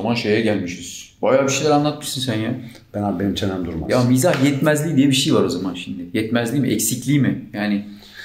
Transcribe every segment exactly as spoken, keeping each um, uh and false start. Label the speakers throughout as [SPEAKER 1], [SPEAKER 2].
[SPEAKER 1] zaman şeye gelmişiz. Bayağı bir şeyler anlatmışsın sen ya.
[SPEAKER 2] Ben abi benim çenem durmaz.
[SPEAKER 1] Ya mizah yetmezliği diye bir şey var o zaman şimdi. Yetmezliği mi, eksikliği mi? Yani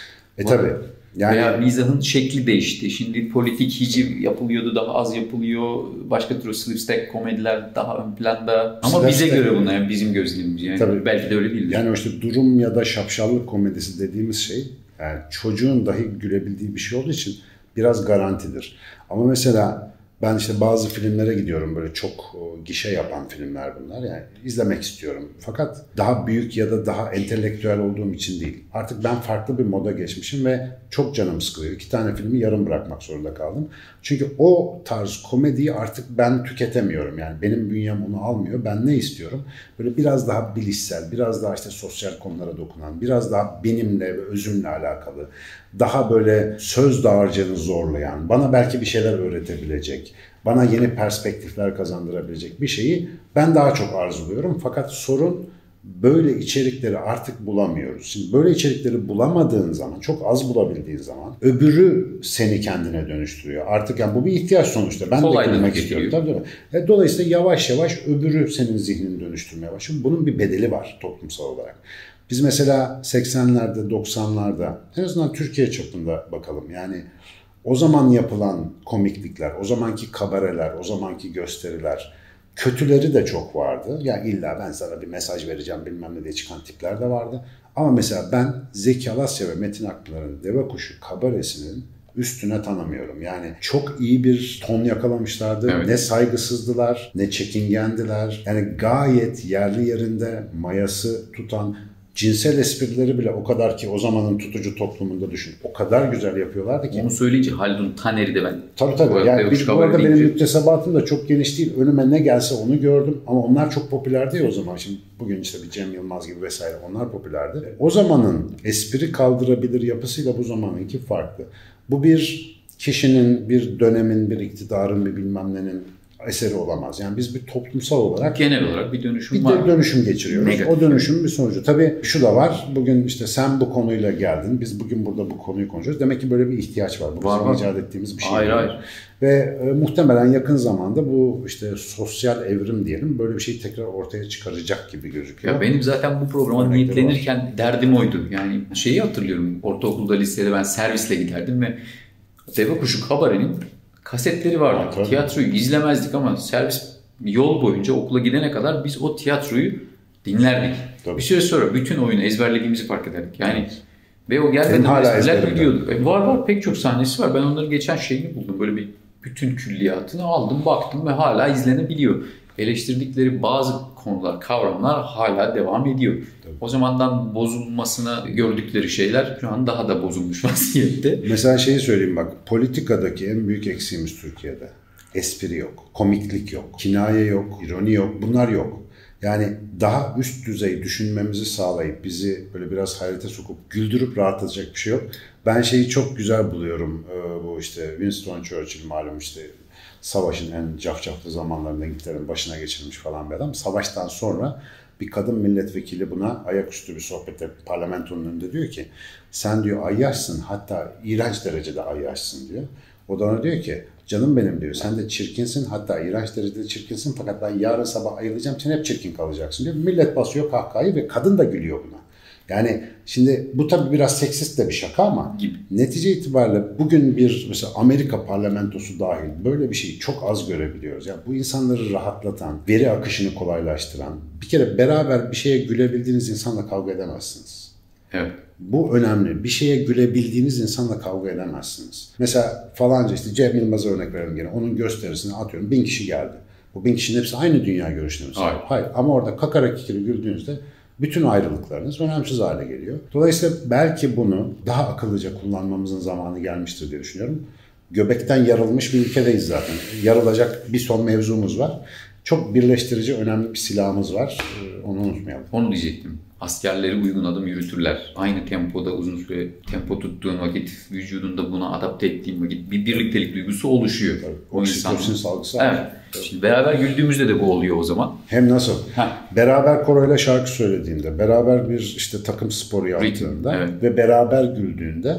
[SPEAKER 2] E tabii.
[SPEAKER 1] Yani veya mizahın şekli değişti. Şimdi politik hiciv yapılıyordu, daha az yapılıyor. Başka türlü slapstick komediler daha ön planda. Ama slapstick, bize göre bunlar, yani bizim gözlemimiz. Yani tabii, belki de öyle değil.
[SPEAKER 2] Yani işte durum ya da şapşallık komedisi dediğimiz şey, yani çocuğun dahi gülebildiği bir şey olduğu için biraz garantidir. Ama mesela ben işte bazı filmlere gidiyorum, böyle çok gişe yapan filmler bunlar, yani izlemek istiyorum. Fakat daha büyük ya da daha entelektüel olduğum için değil. Artık ben farklı bir moda geçmişim ve çok canım sıkılıyor. İki tane filmi yarım bırakmak zorunda kaldım. Çünkü o tarz komediyi artık ben tüketemiyorum. Yani benim bünyem onu almıyor. Ben ne istiyorum? Böyle biraz daha bilişsel, biraz daha işte sosyal konulara dokunan, biraz daha benimle ve özümle alakalı, daha böyle söz dağarcığını zorlayan, bana belki bir şeyler öğretebilecek, bana yeni perspektifler kazandırabilecek bir şeyi ben daha çok arzuluyorum. Fakat sorun, böyle içerikleri artık bulamıyoruz. Şimdi böyle içerikleri bulamadığın zaman, çok az bulabildiğin zaman öbürü seni kendine dönüştürüyor. Artık yani bu bir ihtiyaç sonuçta. Ben de gülmek istiyorum. Tabii, tabii. Dolayısıyla yavaş yavaş öbürü senin zihnini dönüştürmeye başlıyor. Bunun bir bedeli var toplumsal olarak. Biz mesela seksenlerde, doksanlarda, en azından Türkiye çapında bakalım. Yani o zaman yapılan komiklikler, o zamanki kabareler, o zamanki gösteriler, kötüleri de çok vardı. Ya illa ben sana bir mesaj vereceğim bilmem ne diye çıkan tipler de vardı. Ama mesela ben Zeki Alasya ve Metin Akpınar'ın Deve Kuşu kabaresinin üstüne tanımıyorum. Yani çok iyi bir ton yakalamışlardı. Evet. Ne saygısızdılar, ne çekingendiler. Yani gayet yerli yerinde mayası tutan, cinsel esprileri bile o kadar ki o zamanın tutucu toplumunda düşün. O kadar güzel yapıyorlardı ki.
[SPEAKER 1] Onu söyleyince Haldun Taner'i de ben.
[SPEAKER 2] Tabii tabii. Yani bir, bu arada benim müktesebatım da çok geniş değil. Önüme ne gelse onu gördüm. Ama onlar çok popülerdi ya o zaman. Şimdi bugün işte bir Cem Yılmaz gibi vesaire, onlar popülerdi. O zamanın espri kaldırabilir yapısıyla bu zamanınki farklı. Bu bir kişinin, bir dönemin, bir iktidarın, bir bilmem nenin eseri olamaz. Yani biz bir toplumsal olarak
[SPEAKER 1] genel olarak bir dönüşüm
[SPEAKER 2] bir
[SPEAKER 1] var.
[SPEAKER 2] Bir dönüşüm geçiriyoruz. Negatif. O dönüşümün bir sonucu. Tabii şu da var. Bugün işte sen bu konuyla geldin. Biz bugün burada bu konuyu konuşuyoruz. Demek ki böyle bir ihtiyaç var. Bu var, bizim icat ettiğimiz bir şey.
[SPEAKER 1] Hayır, hayır.
[SPEAKER 2] Ve e, muhtemelen yakın zamanda bu işte sosyal evrim diyelim, böyle bir şeyi tekrar ortaya çıkaracak gibi gözüküyor.
[SPEAKER 1] Ya benim zaten bu programa niyetlenirken var. Derdim oydu. Yani şeyi hatırlıyorum. Ortaokulda, lisede ben servisle giderdim ve Deve Kuşu kabarenin kasetleri vardı. Tabii. Tiyatroyu izlemezdik ama servis yol boyunca okula gidene kadar biz o tiyatroyu dinlerdik. Tabii. Bir süre sonra bütün oyunu ezberlediğimizi fark ederdik. Yani evet. Ve o gerçekten espriler biliyordu. E, var var pek çok sahnesi var. Ben onların geçen şeyini buldum. Böyle bir bütün külliyatını aldım, baktım ve hala izlenebiliyor. Eleştirdikleri bazı konular, kavramlar hala devam ediyor. Tabii. O zamandan bozulmasına gördükleri şeyler şu an daha da bozulmuş vaziyette.
[SPEAKER 2] Mesela şeyi söyleyeyim bak, politikadaki en büyük eksiğimiz Türkiye'de. Espri yok, komiklik yok, kinaye yok, ironi yok, bunlar yok. Yani daha üst düzey düşünmemizi sağlayıp bizi böyle biraz hayrete sokup güldürüp rahatlatacak bir şey yok. Ben şeyi çok güzel buluyorum, bu işte Winston Churchill malum işte savaşın en cafcaflı zamanlarında İngiltere'nin başına geçirmiş falan bir adam. Savaştan sonra bir kadın milletvekili buna ayaküstü bir sohbette parlamentonun önünde diyor ki sen diyor ayyaşsın, hatta iğrenç derecede ayyaşsın diyor. O da ona diyor ki canım benim diyor, sen de çirkinsin, hatta iğrenç derecede çirkinsin, fakat ben yarın sabah ayılacağım, sen hep çirkin kalacaksın diyor. Millet basıyor kahkahayı ve kadın da gülüyor buna. Yani şimdi bu tabii biraz seksist de bir şaka ama gibi. Netice itibariyle bugün bir mesela Amerika parlamentosu dahil böyle bir şeyi çok az görebiliyoruz. Yani bu insanları rahatlatan, veri akışını kolaylaştıran, bir kere beraber bir şeye gülebildiğiniz insanla kavga edemezsiniz.
[SPEAKER 1] Evet.
[SPEAKER 2] Bu önemli. Bir şeye gülebildiğiniz insanla kavga edemezsiniz. Mesela falanca işte Cem Yılmaz'a örnek verelim gene. Onun gösterisini atıyorum. Bin kişi geldi. Bu bin kişinin hepsi aynı dünya görüşüne mi sahip? Hayır. Ama orada kakara kikiri güldüğünüzde bütün ayrılıklarınız önemsiz hale geliyor. Dolayısıyla belki bunu daha akıllıca kullanmamızın zamanı gelmiştir diye düşünüyorum. Göbekten yarılmış bir ülkedeyiz zaten. Yarılacak bir son mevzumuz var. Çok birleştirici önemli bir silahımız var. Onu unutmayalım.
[SPEAKER 1] Onu diyecektim. Askerleri uygun adım yürütürler. Aynı tempoda uzun süre tempo tuttuğun vakit, vücudunda buna adapte ettiğin vakit bir birliktelik duygusu oluşuyor.
[SPEAKER 2] Tabii. Oksitosin salgısı.
[SPEAKER 1] Evet. Tabii. Şimdi beraber güldüğümüzde de bu oluyor o zaman.
[SPEAKER 2] Hem nasıl? Heh. Beraber koroyla şarkı söylediğinde, beraber bir işte takım sporu yaptığında, evet, ve beraber güldüğünde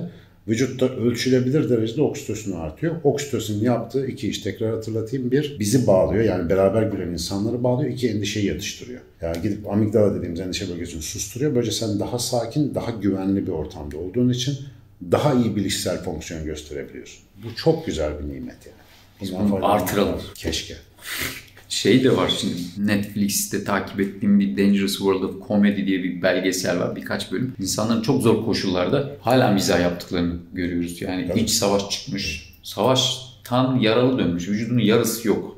[SPEAKER 2] vücutta ölçülebilir derecede oksitosini artıyor. Oksitosinin yaptığı iki iş, tekrar hatırlatayım. Bir, bizi bağlıyor, yani beraber gülen insanları bağlıyor. İki, endişeyi yatıştırıyor. Yani gidip amigdala dediğimiz endişe bölgesini susturuyor. Böylece sen daha sakin, daha güvenli bir ortamda olduğun için daha iyi bilişsel fonksiyon gösterebiliyorsun. Bu çok güzel bir nimet yani.
[SPEAKER 1] Biz bunu artıralım.
[SPEAKER 2] Keşke.
[SPEAKER 1] Şey de var şimdi, Netflix'te takip ettiğim bir Dangerous World of Comedy diye bir belgesel var, birkaç bölüm. İnsanların çok zor koşullarda hala mizah yaptıklarını görüyoruz. Yani
[SPEAKER 2] Tabii.
[SPEAKER 1] iç savaş çıkmış, savaştan yaralı dönmüş, vücudunun yarısı yok.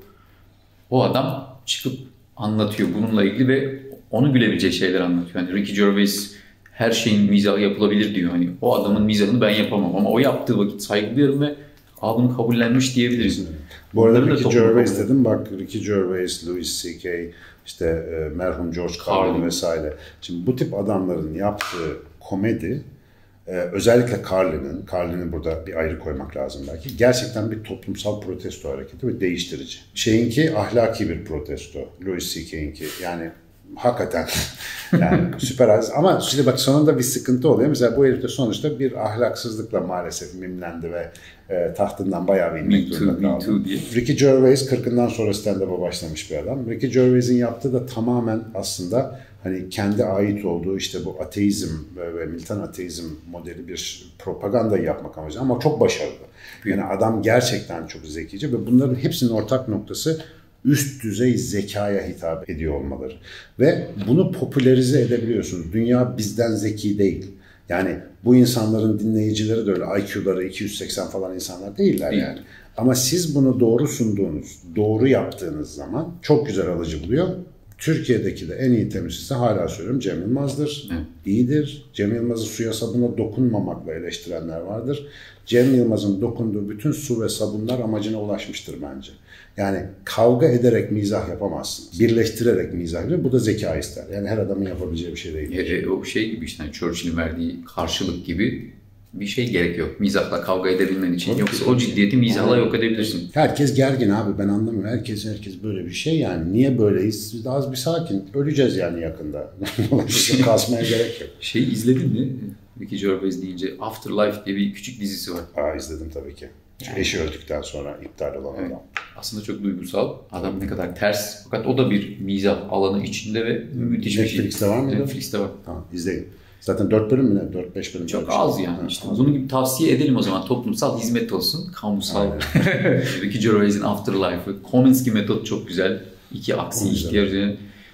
[SPEAKER 1] O adam çıkıp anlatıyor bununla ilgili ve onu gülebilecek şeyler anlatıyor. Yani Ricky Gervais her şeyin mizahı yapılabilir diyor. Hani o adamın mizahını ben yapamam ama o yaptığı vakit saygı duyuyorum ve "Aa, bunu kabullenmiş" diyebiliriz.
[SPEAKER 2] Bu arada Bunları Ricky Gervais dedim. Bak, Ricky Gervais, Louis C K, işte e, merhum George Carlin vesaire. Şimdi bu tip adamların yaptığı komedi, e, özellikle Carlin'in, Carlin'i burada bir ayrı koymak lazım belki. Gerçekten bir toplumsal protesto hareketi ve değiştirici. Şeyinki ahlaki bir protesto. Louis C K'inki yani hakikaten yani süper az. Ama şimdi bak, sonunda bir sıkıntı oluyor. Mesela bu herif de sonuçta bir ahlaksızlıkla maalesef mimlendi ve e, tahtından bayağı bir inmek zorunda kaldı. Ricky Gervais kırkından sonra stand-up'a başlamış bir adam. Ricky Gervais'in yaptığı da tamamen aslında hani kendi ait olduğu işte bu ateizm ve militan ateizm modeli bir propaganda yapmak amacı, ama çok başarılı. Yani adam gerçekten çok zekice ve bunların hepsinin ortak noktası üst düzey zekaya hitap ediyor olmaları. Ve bunu popülerize edebiliyorsunuz. Dünya bizden zeki değil. Yani bu insanların dinleyicileri de öyle I Q'ları iki yüz seksen falan insanlar değiller değil. Yani. Ama siz bunu doğru sunduğunuz, doğru yaptığınız zaman çok güzel alıcı buluyor. Türkiye'deki de en iyi temsilcisi, hala söylüyorum, Cem Yılmaz'dır. Hı. İyidir. Cem Yılmaz'ı suya sabuna dokunmamakla eleştirenler vardır. Cem Yılmaz'ın dokunduğu bütün su ve sabunlar amacına ulaşmıştır bence. Yani kavga ederek mizah yapamazsınız. Birleştirerek mizah yapıyor. Bu da zeka ister. Yani her adamın yapabileceği bir şey değil.
[SPEAKER 1] E, e, o şey gibi işte, hani Churchill'in verdiği karşılık gibi bir şey gerekiyor. Mizahla kavga edebilmen için. Tabii Yoksa ki. O ciddiyeti mizahla yok edebilirsin.
[SPEAKER 2] Herkes gergin abi, ben anlamıyorum. Herkes herkes böyle bir şey yani. Niye böyleyiz? Biz az bir sakin. Öleceğiz yani yakında. Kasmaya gerek yok.
[SPEAKER 1] Şey izledin mi? Ricky Gervais deyince Afterlife diye bir küçük dizisi var.
[SPEAKER 2] Aa, izledim tabii ki. Yani. Eşi öldükten sonra iptal olan evet. adam.
[SPEAKER 1] Aslında çok duygusal. Adam ne kadar ters. Fakat o da bir mizah alanı içinde ve müthiş bir şey.
[SPEAKER 2] Netflix'te var mı?
[SPEAKER 1] Netflix'te var.
[SPEAKER 2] Tamam, izleyin. Zaten dört bölüm mü ne? dört beş bölüm.
[SPEAKER 1] Çok az şey. yani. Ha, işte. Bunun gibi tavsiye edelim o zaman. Toplumsal hizmet olsun. Kamusal. Ricky Gervais'in Afterlife'ı. Kominsky metot çok güzel. İki aksi ihtiyar.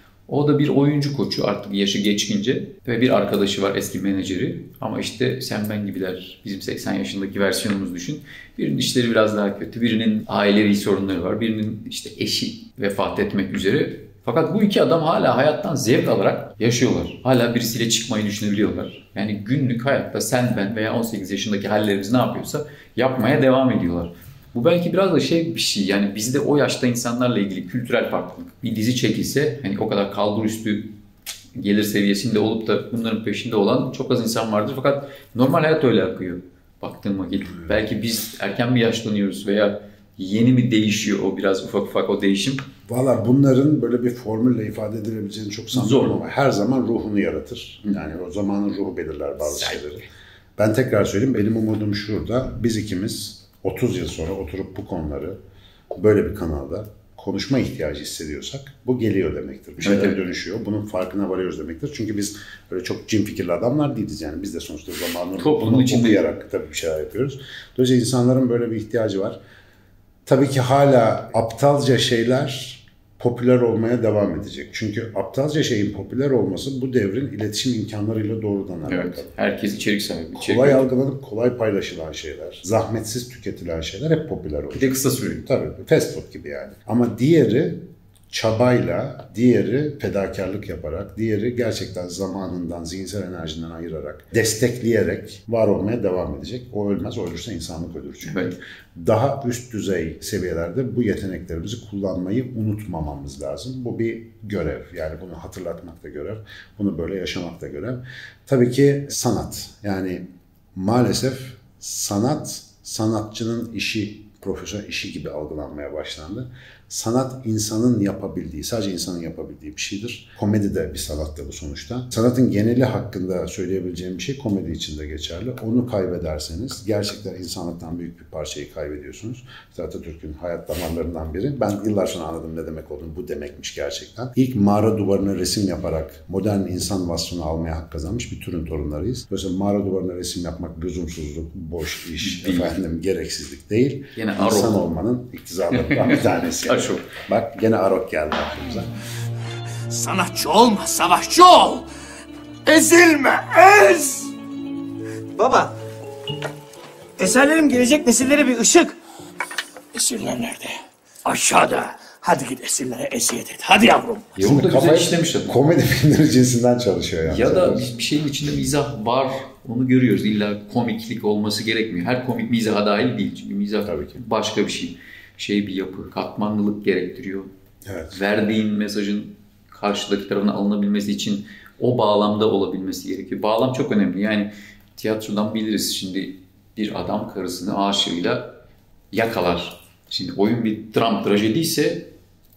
[SPEAKER 1] O da bir oyuncu koçu, artık yaşı geçkince ve bir arkadaşı var, eski menajeri. Ama işte sen ben gibiler, bizim seksen yaşındaki versiyonumuz düşün. Birinin işleri biraz daha kötü, birinin ailevi sorunları var, birinin işte eşi vefat etmek üzere. Fakat bu iki adam hala hayattan zevk alarak yaşıyorlar. Hala birisiyle çıkmayı düşünebiliyorlar. Yani günlük hayatta sen ben veya on sekiz yaşındaki hallerimiz ne yapıyorsa yapmaya devam ediyorlar. Bu belki biraz da şey bir şey, yani bizde o yaşta insanlarla ilgili kültürel farklılık. Bir dizi çekilse hani o kadar kalbur üstü gelir seviyesinde olup da bunların peşinde olan çok az insan vardır. Fakat normal hayat öyle akıyor baktığım vakit. Belki biz erken mi yaşlanıyoruz veya yeni mi değişiyor o biraz ufak ufak o değişim?
[SPEAKER 2] Valla bunların böyle bir formülle ifade edilebileceğini çok sanmıyorum ama her zaman ruhunu yaratır. Yani o zamanın ruhu belirler bazı Sen. şeyleri. Ben tekrar söyleyeyim, benim umudum şurada. Biz ikimiz otuz yıl sonra oturup bu konuları böyle bir kanalda konuşma ihtiyacı hissediyorsak bu geliyor demektir. Bir şeyler evet, dönüşüyor. Bunun farkına varıyoruz demektir. Çünkü biz öyle çok cin fikirli adamlar değiliz yani. Biz de sonuçta zamanını bunu okuyarak tabii bir şeyler yapıyoruz. Dolayısıyla insanların böyle bir ihtiyacı var. Tabii ki hala aptalca şeyler popüler olmaya devam edecek. Çünkü aptalca şeyin popüler olması bu devrin iletişim imkanlarıyla doğrudan alakalı. Evet,
[SPEAKER 1] herkes içerik sahibi.
[SPEAKER 2] İçerik kolay algılanıp kolay paylaşılan şeyler, zahmetsiz tüketilen şeyler hep popüler olacak.
[SPEAKER 1] Bir de kısa sürüyor.
[SPEAKER 2] Tabii, fast food gibi yani. Ama diğeri çabayla, diğeri fedakarlık yaparak, diğeri gerçekten zamanından, zihinsel enerjinden ayırarak, destekleyerek var olmaya devam edecek. O ölmez, o ölürse insanlık ölür çünkü. Evet. Daha üst düzey seviyelerde bu yeteneklerimizi kullanmayı unutmamamız lazım. Bu bir görev. Yani bunu hatırlatmak da görev. Bunu böyle yaşamak da görev. Tabii ki sanat. Yani maalesef sanat, sanatçının işi, profesyonel işi gibi algılanmaya başlandı. Sanat insanın yapabildiği, sadece insanın yapabildiği bir şeydir. Komedi de bir sanattır bu sonuçta. Sanatın geneli hakkında söyleyebileceğim bir şey komedi için de geçerli. Onu kaybederseniz gerçekten insanlıktan büyük bir parçayı kaybediyorsunuz. İşte Atatürk'ün hayat damarlarından biri. Ben yıllar sonra anladım ne demek olduğunu. Bu demekmiş gerçekten. İlk mağara duvarına resim yaparak modern insan vasfını almaya hak kazanmış bir türün torunlarıyız. Dolayısıyla mağara duvarına resim yapmak lüzumsuzluk, boş iş, değil. Efendim gereksizlik değil.
[SPEAKER 1] Yine
[SPEAKER 2] İnsan
[SPEAKER 1] Arok
[SPEAKER 2] olmanın iktidarlarından bir tanesi. Bak gene Arok geldi aklımıza.
[SPEAKER 3] Sanatçı olma, savaşçı ol. Ezilme, ez!
[SPEAKER 4] Baba, eserlerim gelecek nesillere bir ışık.
[SPEAKER 3] Esirler nerede? Aşağıda. Hadi git esirlere eziyet et. Hadi yavrum.
[SPEAKER 1] Ya burada güzel işlemiş adam.
[SPEAKER 2] Komedi filmleri cinsinden çalışıyor yani.
[SPEAKER 1] Ya da bir şeyin içinde mizah var, onu görüyoruz. İlla komiklik olması gerekmiyor. Her komik mizaha dahil değil. Çünkü mizah tabii ki başka bir şey. Şey bir yapı, katmanlılık gerektiriyor.
[SPEAKER 2] Evet.
[SPEAKER 1] Verdiğin mesajın karşıdaki tarafına alınabilmesi için o bağlamda olabilmesi gerekiyor. Bağlam çok önemli. Yani tiyatrodan biliriz. Şimdi bir adam karısını aşığıyla yakalar. Şimdi oyun bir dram, trajedi ise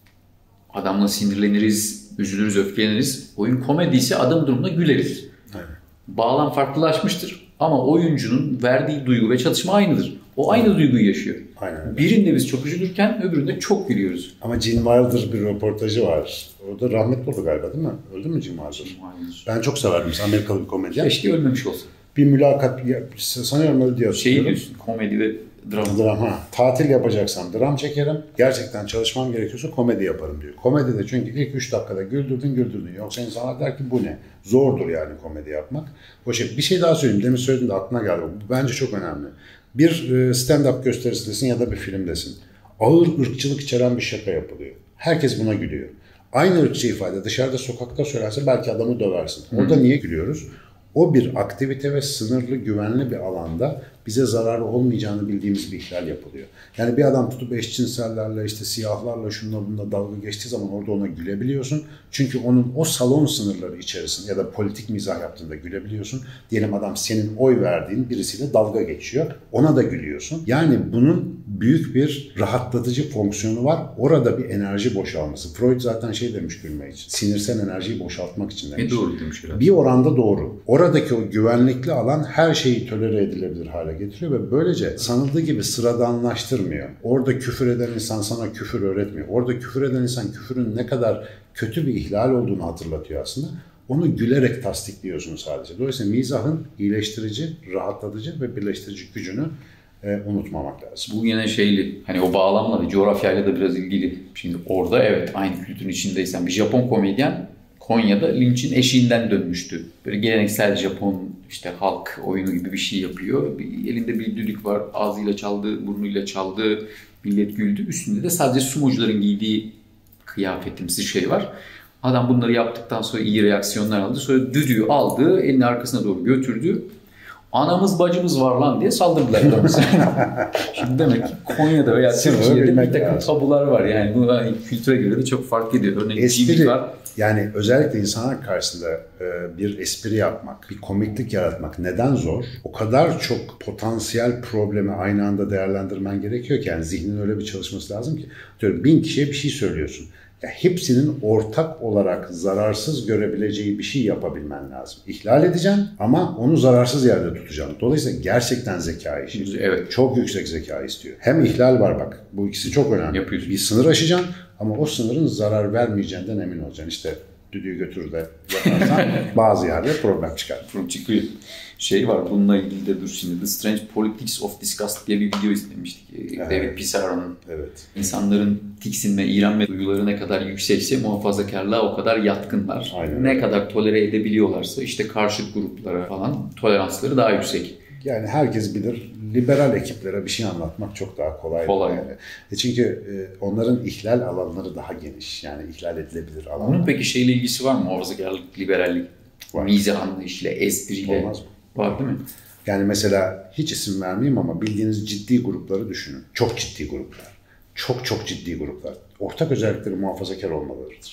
[SPEAKER 1] adamla sinirleniriz, üzülürüz, öfkeleniriz. Oyun komedi ise adam durumuna güleriz.
[SPEAKER 2] Aynen.
[SPEAKER 1] Bağlam farklılaşmıştır ama oyuncunun verdiği duygu ve çatışma aynıdır. O aynı duyguyu yaşıyor.
[SPEAKER 2] Aynen.
[SPEAKER 1] Birinde biz çok üzülürken öbüründe çok gülüyoruz.
[SPEAKER 2] Ama Gene Wilder bir röportajı var. Orada rahmetli oldu galiba değil mi? Öldü mü Gene Wilder? Ben çok severdim. Amerikalı bir komedyen.
[SPEAKER 1] Keşke ölmemiş olsa.
[SPEAKER 2] Bir mülakat, sanıyorum öldü diye
[SPEAKER 1] Şey diyorsun, komedi ve dram.
[SPEAKER 2] Dram ha. Tatil yapacaksam dram çekerim. Gerçekten çalışmam gerekiyorsa komedi yaparım diyor. Komedi de çünkü ilk üç dakikada güldürdün güldürdün. Yoksa insanlar der ki bu ne? Zordur yani komedi yapmak. O şey. Bir şey daha söyleyeyim. Demin söyledim de aklına geldi. Bu bence çok önemli. Bir stand-up gösterisidesin ya da bir filmdesin. Ağır ırkçılık içeren bir şaka yapılıyor. Herkes buna gülüyor. Aynı ırkçı ifade dışarıda sokakta söylense belki adamı döversin. Orada hmm. niye gülüyoruz? O bir aktivite ve sınırlı, güvenli bir alanda bize zararı olmayacağını bildiğimiz bir ihlal yapılıyor. Yani bir adam tutup eşcinsellerle, işte siyahlarla, şununla bununla dalga geçtiği zaman orada ona gülebiliyorsun. Çünkü onun o salon sınırları içerisinde ya da politik mizah yaptığında gülebiliyorsun. Diyelim adam senin oy verdiğin birisiyle dalga geçiyor. Ona da gülüyorsun. Yani bunun büyük bir rahatlatıcı fonksiyonu var. Orada bir enerji boşalması. Freud zaten şey demiş gülme için. Sinirsel enerjiyi boşaltmak için demiş.
[SPEAKER 1] E doğru demiş herhalde.
[SPEAKER 2] Bir oranda doğru. Oradaki o güvenlikli alan her şeyi tolere edilebilir hale getiriyor ve böylece sanıldığı gibi sıradanlaştırmıyor. Orada küfür eden insan sana küfür öğretmiyor. Orada küfür eden insan küfürün ne kadar kötü bir ihlal olduğunu hatırlatıyor aslında. Onu gülerek tasdikliyorsun sadece. Dolayısıyla mizahın iyileştirici, rahatlatıcı ve birleştirici gücünü e, unutmamak lazım.
[SPEAKER 1] Bu yine şeyli, hani o bağlamla ve coğrafyayla da biraz ilgili. Şimdi orada evet aynı kültürün içindeysen bir Japon komedyen Konya'da Lynch'in eşiğinden dönmüştü. Böyle geleneksel Japon işte halk oyunu gibi bir şey yapıyor. Bir, elinde bir düdük var, ağzıyla çaldı, burnuyla çaldı, millet güldü. Üstünde de sadece sumocuların giydiği kıyafetimsi şey var. Adam bunları yaptıktan sonra iyi reaksiyonlar aldı. Sonra düdüğü aldı, elini arkasına doğru götürdü. Anamız bacımız var lan diye saldırdılar adamıza. Şimdi demek ki Konya'da veya Türkiye'de bir takım tabular var. Yani bu yani kültüre göre de çok fark ediyor. Örneğin
[SPEAKER 2] espri var. Yani özellikle insanlar karşısında bir espri yapmak, bir komiklik yaratmak neden zor? O kadar çok potansiyel problemi aynı anda değerlendirmen gerekiyor ki yani zihnin öyle bir çalışması lazım ki. Diyorum bin kişiye bir şey söylüyorsun. Ya hepsinin ortak olarak zararsız görebileceği bir şey yapabilmen lazım. İhlal edeceksin ama onu zararsız yerde tutacaksın. Dolayısıyla gerçekten zeka işi.
[SPEAKER 1] Evet.
[SPEAKER 2] Çok yüksek zeka istiyor. Hem ihlal var bak. Bu ikisi çok önemli.
[SPEAKER 1] Yapıyorsun.
[SPEAKER 2] Bir sınır aşacaksın ama o sınırın zarar vermeyeceğinden emin olacaksın. İşte düdüğü götür de yaparsan bazı yerde problem çıkar.
[SPEAKER 1] Problem çıkıyor. Şey var bununla ilgili de dur şimdi. The Strange Politics of Disgust diye bir video izlemiştik. Evet. David Pizarro'nun.
[SPEAKER 2] Evet.
[SPEAKER 1] İnsanların tiksinme, iğrenme duyguları ne kadar yüksekse muhafazakarlığa o kadar yatkınlar.
[SPEAKER 2] Aynen.
[SPEAKER 1] Ne kadar tolere edebiliyorlarsa işte karşıt gruplara falan toleransları daha yüksek.
[SPEAKER 2] Yani herkes bilir, liberal ekiplere bir şey anlatmak çok daha kolay.
[SPEAKER 1] Kolay.
[SPEAKER 2] Yani. E çünkü e, onların ihlal alanları daha geniş. Yani ihlal edilebilir alanlar.
[SPEAKER 1] Bunun peki şeyle ilgisi var mı? Muhafazakarlık, liberallik,
[SPEAKER 2] var.
[SPEAKER 1] mizah anlayışıyla, espriyle.
[SPEAKER 2] Olmaz mı?
[SPEAKER 1] Var değil mi?
[SPEAKER 2] Yani mesela hiç isim vermeyeyim ama bildiğiniz ciddi grupları düşünün. Çok ciddi gruplar. Çok çok ciddi gruplar. Ortak özellikleri muhafazakar olmalarıdır.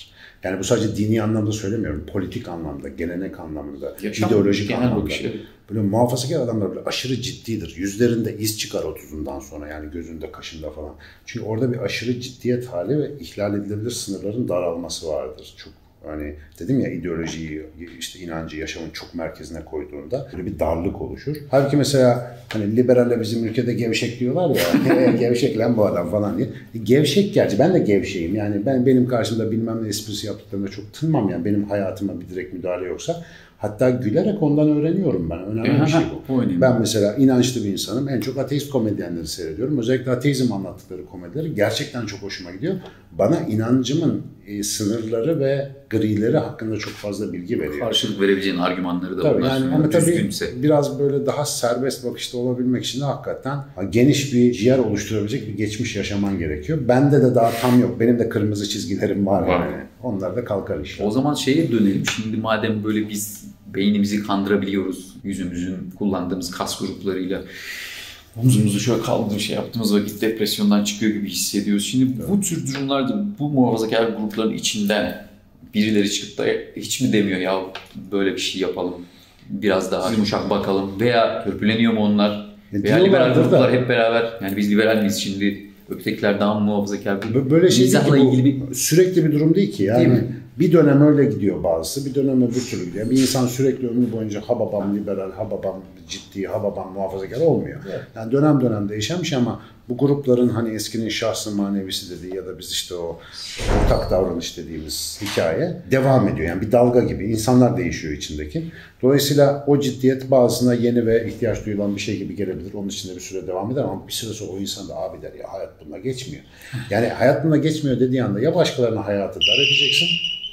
[SPEAKER 2] Yani bu sadece dini anlamda söylemiyorum. Politik anlamda, gelenek anlamında,
[SPEAKER 1] Yaşam
[SPEAKER 2] ideolojik
[SPEAKER 1] genel
[SPEAKER 2] anlamda.
[SPEAKER 1] bakışı.
[SPEAKER 2] Böyle muhafazakar adamlar böyle aşırı ciddidir. Yüzlerinde iz çıkar otuzundan sonra, yani gözünde, kaşında falan. Çünkü orada bir aşırı ciddiyet hali ve ihlal edilebilir sınırların daralması vardır. Çok hani dedim ya, ideolojiyi, işte inancı yaşamın çok merkezine koyduğunda böyle bir darlık oluşur. Halbuki mesela hani liberalle bizim ülkede gevşek diyorlar ya, gevşek lan bu adam falan diye. E, gevşek gerçi, ben de gevşeyim yani, ben benim karşımda bilmem ne esprisi yaptıklarında çok tınmam yani, benim hayatıma bir direkt müdahale yoksa. Hatta gülerek ondan öğreniyorum ben. Önemli bir şey bu. Ben mesela inançlı bir insanım. En çok ateist komedyenleri seyrediyorum. Özellikle ateizm anlattıkları komedileri gerçekten çok hoşuma gidiyor. Bana inancımın e, sınırları ve grileri hakkında çok fazla bilgi veriyor.
[SPEAKER 1] Karşılık verebileceğin argümanları da
[SPEAKER 2] tabii
[SPEAKER 1] bunlar.
[SPEAKER 2] yani, ama tabii
[SPEAKER 1] düzgünse.
[SPEAKER 2] biraz böyle daha serbest bakışta olabilmek için de hakikaten geniş bir ciğer oluşturabilecek bir geçmiş yaşaman gerekiyor. Bende de daha tam yok. Benim de kırmızı çizgilerim var, var. Yani. Onlar da kalkar inşallah.
[SPEAKER 1] O zaman şeye dönelim. Şimdi madem böyle biz beynimizi kandırabiliyoruz, yüzümüzün kullandığımız kas gruplarıyla omzumuzu şöyle kaldırıp şey yaptığımız vakit depresyondan çıkıyor gibi hissediyoruz. Şimdi evet. Bu tür durumlarda bu muhafazakar grupların içinden birileri çıkıp da hiç mi demiyor ya böyle bir şey yapalım, biraz daha yumuşak bakalım, veya törpüleniyor mu onlar? E, veya liberal gruplar hep beraber, yani biz liberal miyiz şimdi, ötekiler daha muhafazakar?
[SPEAKER 2] Böyle şey değil ki, ilgili bir, sürekli bir durum değil ki yani. Değil bir dönem öyle gidiyor bazısı, bir dönem öbür türlü gidiyor. Bir insan sürekli ömrü boyunca ha babam liberal, ha babam ciddi, ha babam muhafazakar olmuyor. Evet. Yani dönem dönem değişmiş ama bu grupların hani eskinin şahsı manevisi dediği ya da biz işte o ortak davranış dediğimiz hikaye devam ediyor. Yani bir dalga gibi. İnsanlar değişiyor içindeki. Dolayısıyla o ciddiyet bazısına yeni ve ihtiyaç duyulan bir şey gibi gelebilir. Onun içinde bir süre devam eder ama bir süre sonra o insan da abi der ya, hayat bununla geçmiyor. Yani hayat bununla geçmiyor dediği anda ya başkalarına hayatı dar edeceksin,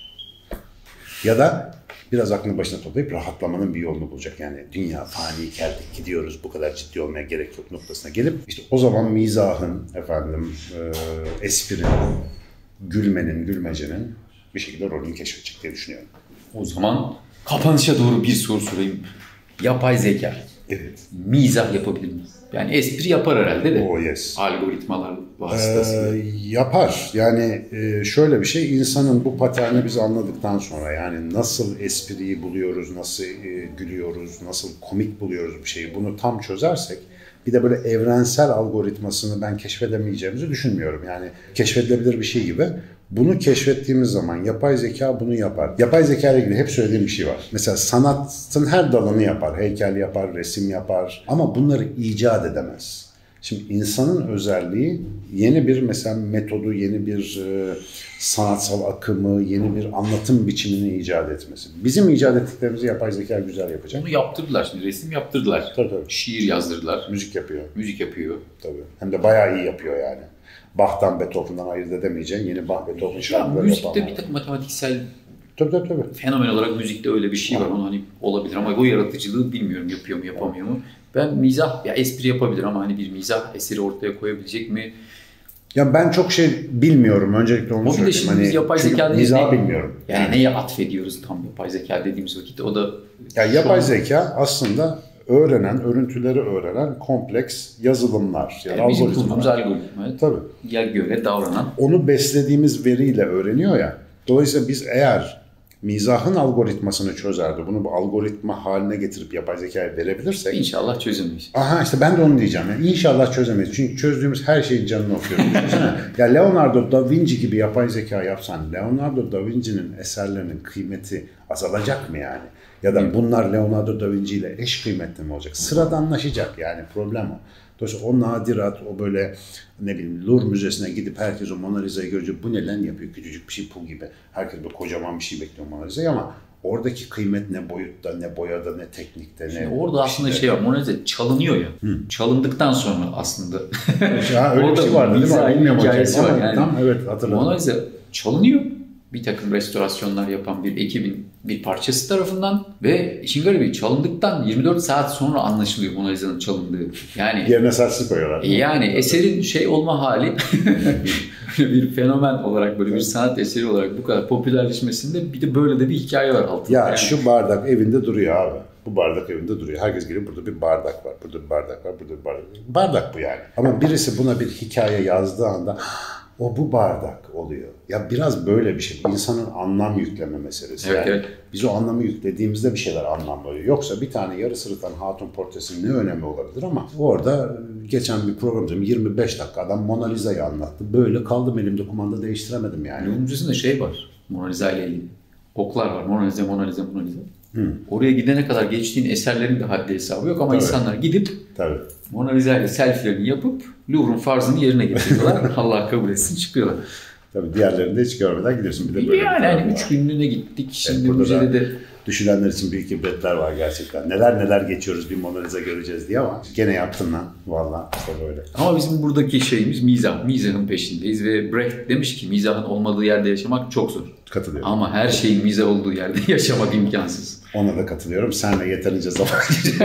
[SPEAKER 2] ya da biraz aklını başına toplayıp rahatlamanın bir yolunu bulacak. Yani dünya fani, geldik gidiyoruz, bu kadar ciddi olmaya gerek yok noktasına gelip işte o zaman mizahın, efendim e, esprinin, gülmenin, gülmecenin bir şekilde rolünü keşfedecek diye düşünüyorum.
[SPEAKER 1] O zaman kapanışa doğru bir soru sorayım. Yapay zeka.
[SPEAKER 2] Evet.
[SPEAKER 1] Mizah yapabilir mi? Yani espri yapar herhalde de.
[SPEAKER 2] Oh yes.
[SPEAKER 1] Algoritmalar vasıtasıyla.
[SPEAKER 2] Ee, yapar. Yani e, şöyle bir şey, insanın bu paterni biz anladıktan sonra, yani nasıl espriyi buluyoruz, nasıl e, gülüyoruz, nasıl komik buluyoruz bir şeyi, bunu tam çözersek, bir de böyle evrensel algoritmasını ben keşfedemeyeceğimizi düşünmüyorum. Yani keşfedilebilir bir şey gibi. Bunu keşfettiğimiz zaman yapay zeka bunu yapar. Yapay zeka ile ilgili hep söylediğim bir şey var. Mesela sanatın her dalını yapar. Heykel yapar, resim yapar. Ama bunları icat edemez. Şimdi insanın özelliği yeni bir mesela metodu, yeni bir e, sanatsal akımı, yeni bir anlatım biçimini icat etmesi. Bizim icat ettiklerimizi yapay zeka güzel yapacak.
[SPEAKER 1] Bunu yaptırdılar şimdi. Resim yaptırdılar.
[SPEAKER 2] Tabii tabii.
[SPEAKER 1] Şiir yazdırdılar.
[SPEAKER 2] Müzik yapıyor.
[SPEAKER 1] Müzik yapıyor.
[SPEAKER 2] Tabii. Hem de bayağı iyi yapıyor yani. Bach'tan Beethoven'dan ayırt edemeyeceğin yeni Bach, Beethoven şarkıları
[SPEAKER 1] müzikte
[SPEAKER 2] yapan.
[SPEAKER 1] bir takım matematiksel
[SPEAKER 2] tabii, tabii, tabii.
[SPEAKER 1] fenomen olarak müzikte öyle bir şey var. Onu hani olabilir ama o yaratıcılığı bilmiyorum, yapıyor mu yapamıyor mu. Ben mizah, ya espri yapabilir ama hani bir mizah eseri ortaya koyabilecek mi?
[SPEAKER 2] Ya ben çok şey bilmiyorum, öncelikle onu söyleyeyim.
[SPEAKER 1] Şimdi hani, yapay zeka
[SPEAKER 2] mizah bilmiyorum.
[SPEAKER 1] Yani neye atfediyoruz tam yapay zeka dediğimiz vakit, o da...
[SPEAKER 2] Ya yapay an... zeka aslında öğrenen, örüntüleri öğrenen kompleks yazılımlar.
[SPEAKER 1] Yani, yani bizim kurduğumuz algoritma.
[SPEAKER 2] Tabii.
[SPEAKER 1] Yer göre davranan.
[SPEAKER 2] Onu beslediğimiz veriyle öğreniyor ya. Dolayısıyla biz eğer mizahın algoritmasını çözerdi, bunu bu algoritma haline getirip yapay zekaya verebilirsek...
[SPEAKER 1] İnşallah çözemeyiz.
[SPEAKER 2] Aha işte ben de onu diyeceğim. Yani inşallah çözemeyiz. Çünkü çözdüğümüz her şeyin canını okuyoruz. Ya Leonardo da Vinci gibi yapay zeka yapsan, Leonardo da Vinci'nin eserlerinin kıymeti azalacak mı yani? Ya da bunlar Leonardo da Vinci ile eş kıymetli mi olacak? Sıradanlaşacak yani, problem o. Dolayısıyla o nadirat, o böyle ne bileyim Louvre Müzesi'ne gidip herkes o Mona Lisa'yı görünce bu ne lan yapıyor, küçücük bir şey, pul gibi. Herkes böyle kocaman bir şey bekliyor Mona Lisa'yı ama oradaki kıymet ne boyutta, ne boyada, ne teknikte, ne...
[SPEAKER 1] Şimdi orada aslında şey, şey var, Mona Lisa çalınıyor ya. Hı. Çalındıktan sonra aslında...
[SPEAKER 2] Ya öyle bir şey var değil mi? Bilmiyorum
[SPEAKER 1] hikayesi var yani.
[SPEAKER 2] Tam, evet, hatırladım.
[SPEAKER 1] Mona Lisa çalınıyor. Bir takım restorasyonlar yapan bir ekibin bir parçası tarafından ve işin garibi çalındıktan yirmi dört saat sonra anlaşılıyor Mona Lisa'nın çalındığı. Yani
[SPEAKER 2] yerine saksı koyuyorlar.
[SPEAKER 1] Yani eserin şey olma hali bir fenomen olarak, böyle bir sanat eseri olarak bu kadar popülerleşmesinde bir de böyle de bir hikaye var altında.
[SPEAKER 2] Ya
[SPEAKER 1] yani.
[SPEAKER 2] Şu bardak evinde duruyor abi. Bu bardak evinde duruyor. Herkes geliyor, burada bir bardak var, burada bir bardak var, burada bir bardak var. Bardak bu yani. Ama birisi buna bir hikaye yazdığı anda o bu bardak oluyor. Ya biraz böyle bir şey. İnsanın anlam yükleme meselesi.
[SPEAKER 1] Evet,
[SPEAKER 2] yani
[SPEAKER 1] evet.
[SPEAKER 2] biz o anlamı yüklediğimizde bir şeyler anlamlanıyor. Yoksa bir tane yarı sırıtan hatun portresinin ne önemi olabilir ama orada geçen bir programda yirmi beş dakika adam Mona Lisa'yı anlattı. Böyle kaldım elimde, kumanda değiştiremedim yani.
[SPEAKER 1] Louvre Müzesi'nde şey var. Mona Lisa ile ilgili. Oklar var. Mona Lisa, Mona Lisa, Mona Lisa.
[SPEAKER 2] Hı.
[SPEAKER 1] Oraya gidene kadar geçtiğin eserlerin de haddi hesabı yok ama
[SPEAKER 2] Tabii.
[SPEAKER 1] insanlar gidip
[SPEAKER 2] Tabii.
[SPEAKER 1] Mona Lisa ile selfielerini yapıp Louvre'un farzını yerine getiriyorlar. Allah kabul etsin, çıkıyorlar.
[SPEAKER 2] Tabii diğerlerini de hiç görmeden gidiyorsun. Bir de böyle
[SPEAKER 1] Yani
[SPEAKER 2] bir
[SPEAKER 1] hani
[SPEAKER 2] tarafı
[SPEAKER 1] üç
[SPEAKER 2] var.
[SPEAKER 1] günlüğüne gittik. Şimdi
[SPEAKER 2] Evet, burada
[SPEAKER 1] müzede
[SPEAKER 2] da
[SPEAKER 1] de
[SPEAKER 2] düşünenler için büyük ibretler var gerçekten. Neler neler geçiyoruz, bir Mona Lisa göreceğiz diye ama gene yaptın lan. Vallahi işte böyle.
[SPEAKER 1] ama bizim buradaki şeyimiz mizah. Mizahın peşindeyiz ve Brecht demiş ki mizahın olmadığı yerde yaşamak çok zor.
[SPEAKER 2] Katılıyorum.
[SPEAKER 1] Ama her şeyin mizah olduğu yerde yaşamak imkansız.
[SPEAKER 2] Ona da katılıyorum. Senle yeterince zaman geçirdik.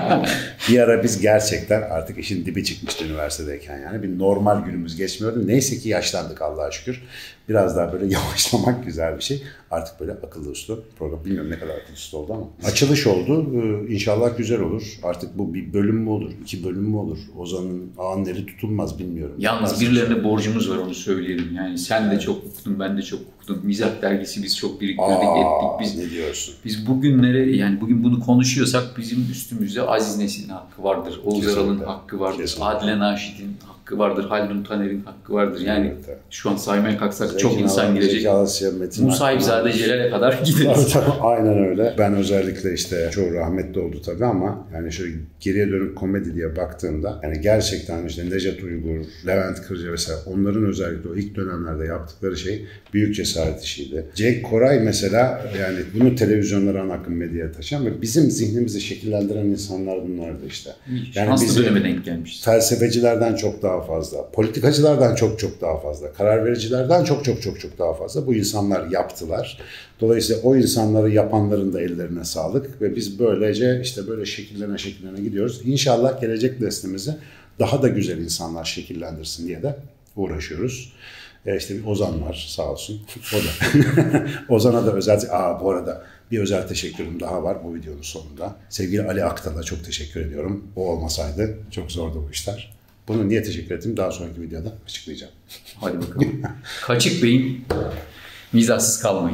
[SPEAKER 2] Bir ara biz gerçekten artık işin dibi çıkmıştı üniversitedeyken yani. Bir normal günümüz geçmiyordu. Neyse ki yaşlandık Allah'a şükür. Biraz daha böyle yavaşlamak güzel bir şey. Artık böyle akıllı uslu program. Bilmiyorum ne kadar akıllı uslu oldu ama. Açılış oldu. Ee, İnşallah güzel olur. Artık bu bir bölüm mü olur? İki bölüm mü olur? Ozan'ın ağın eli tutulmaz bilmiyorum.
[SPEAKER 1] Yalnız
[SPEAKER 2] Nasıl
[SPEAKER 1] birilerine
[SPEAKER 2] şey?
[SPEAKER 1] borcumuz var onu söyleyelim. Yani sen de çok okudun, ben de çok okudum. Mizah dergisi biz çok biriktirdik,
[SPEAKER 2] Aa,
[SPEAKER 1] ettik. Biz,
[SPEAKER 2] ne diyorsun?
[SPEAKER 1] biz bugünlere yani bugün bunu konuşuyorsak bizim üstümüzde Aziz Nesin'in hakkı vardır. Oğuz
[SPEAKER 2] Kesinlikle.
[SPEAKER 1] Aral'ın hakkı vardır.
[SPEAKER 2] Kesinlikle.
[SPEAKER 1] Adile Naşit'in hakkı vardır. Haldun Taner'in hakkı vardır. Yani
[SPEAKER 2] Evet, evet.
[SPEAKER 1] şu an saymaya kalksak
[SPEAKER 2] Zeki
[SPEAKER 1] çok insan
[SPEAKER 2] Alan,
[SPEAKER 1] girecek.
[SPEAKER 2] Zeki Alasya, Metin
[SPEAKER 1] Musa
[SPEAKER 2] Akpınar.
[SPEAKER 1] İbzade Celal'e kadar gideriz.
[SPEAKER 2] Tabii, tabii, aynen öyle. Ben özellikle işte çoğu rahmetli oldu tabii ama yani şöyle geriye dönüp komedi diye baktığımda yani gerçekten işte Nejat Uygur, Levent Kırca mesela onların özellikle o ilk dönemlerde yaptıkları şey büyük cesaret işiydi. Cenk Koray mesela yani bunu televizyonlara ana akım medyaya taşıyan ve bizim zihnimizi şekillendiren insanlar bunlardı işte. Yani
[SPEAKER 1] Şanslı
[SPEAKER 2] bizi
[SPEAKER 1] döneme denk gelmiş.
[SPEAKER 2] felsefecilerden çok daha fazla, politikacılardan çok çok daha fazla, karar vericilerden çok çok çok çok daha fazla bu insanlar yaptılar. Dolayısıyla o insanları yapanların da ellerine sağlık ve biz böylece işte böyle şekillene şekillene gidiyoruz. İnşallah gelecek neslimizi daha da güzel insanlar şekillendirsin diye de uğraşıyoruz. E işte bir Ozan var sağ olsun. O da. Ozan'a da özel, aa bu arada bir özel teşekkürüm daha var bu videonun sonunda. Sevgili Ali Aktal'a çok teşekkür ediyorum. O olmasaydı çok zordu bu işler. Bunu niye teşekkür ettim daha sonraki videoda açıklayacağım.
[SPEAKER 1] Hadi bakalım. Kaçık beyin, mizahsız kalmayın.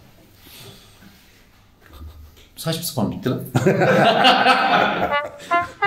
[SPEAKER 1] Saçma sapan bitti lan.